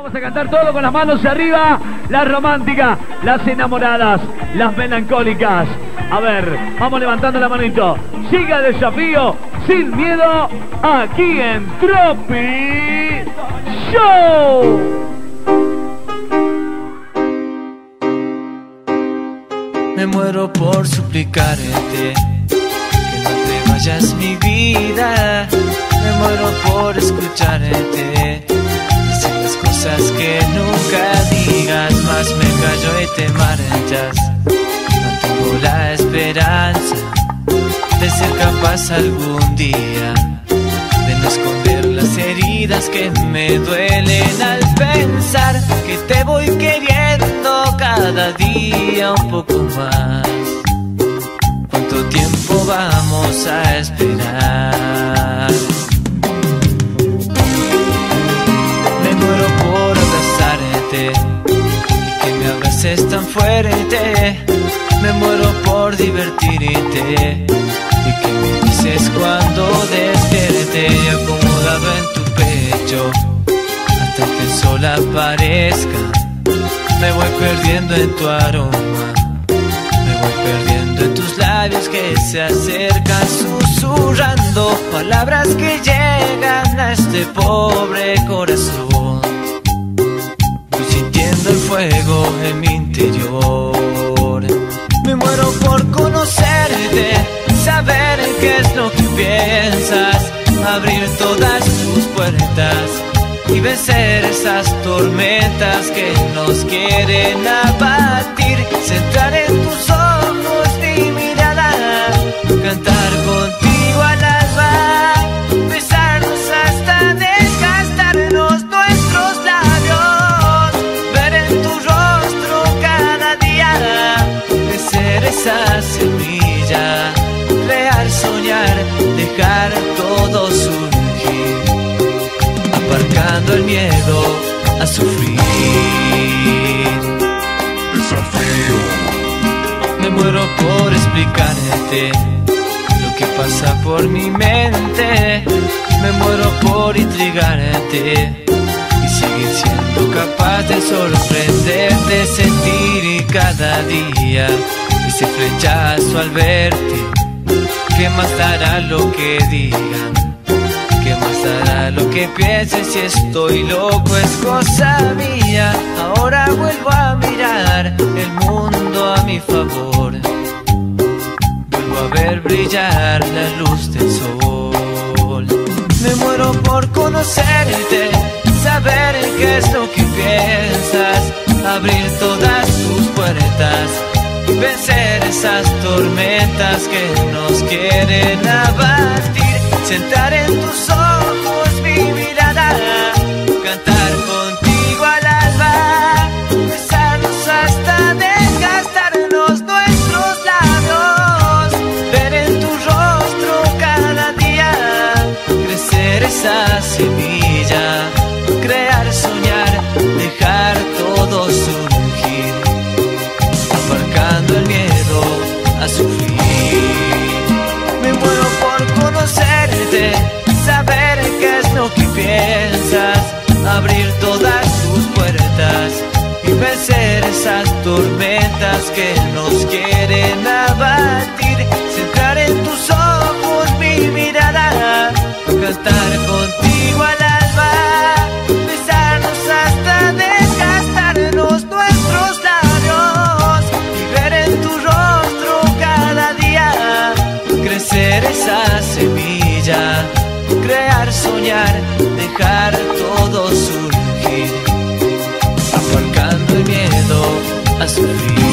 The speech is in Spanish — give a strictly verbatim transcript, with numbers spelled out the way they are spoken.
Vamos a cantar todo con las manos arriba. Las románticas, las enamoradas, las melancólicas. A ver, vamos levantando la manito. Siga el desafío sin miedo aquí en Tropi Show. Me muero por suplicarte que no te vayas, mi vida. Me muero por escucharte decir las cosas que nunca digas. Más me callo y te marchas. No tengo la esperanza de ser capaz algún día de no esconder las heridas que me duelen al pensar que te voy queriendo cada día un poco más. ¿Cuánto tiempo vamos a esperar? Me muero por abrazarte y que me abraces tan fuerte. Me muero por divertirte y que me dices cuando despierte, acomodado en tu pecho hasta que el sol aparezca. Me voy perdiendo en tu aroma, me voy perdiendo en tus labios que se acercan, susurrando palabras que llegan a este pobre corazón. Voy sintiendo el fuego en mi interior. Me muero por conocerte, saber qué es lo que piensas, abrir todas tus puertas y vencer esas tormentas que nos quieren abatir. Centrar en tus ojos mi mirada, cantar contigo al alba, besarnos hasta desgastarnos nuestros labios, ver en tu rostro cada día crecer esa semilla, crear, soñar, dejar todo surgir, aparcando el miedo a sufrir. Desafío. Me muero por explicarte lo que pasa por mi mente. Me muero por intrigarte y seguir siendo capaz de sorprenderte, sentir cada día ese flechazo al verte. ¿Qué más dará lo que digan? ¿Qué más dará lo que piensen? Si estoy loco es cosa mía. Ahora vuelvo a mirar el mundo a mi favor. Vuelvo a ver brillar la luz del sol. Me muero por conocerte, saber qué es lo que piensas, abrir todas tus puertas y vencer esas tormentas que nos quieren abatir. Sentar en tus ojos mi mirada, cantar contigo al alba, besarnos hasta desgastarnos nuestros labios, ver en tu rostro cada día crecer esa semilla, crear, soñar, dejar todo surgir, aparcando el miedo a sufrir. Me muero por conocerte, saber qué es lo que piensas, abrir todas tus puertas y vencer esas tormentas que nos quieren abatir. Centrar en tus ojos mi mirada, cantar contigo al alba, besarnos hasta desgastarnos nuestros labios y ver en tu rostro cada día crecer esa semilla, crear, soñar, dejar todo surgir, aparcando el miedo a sufrir.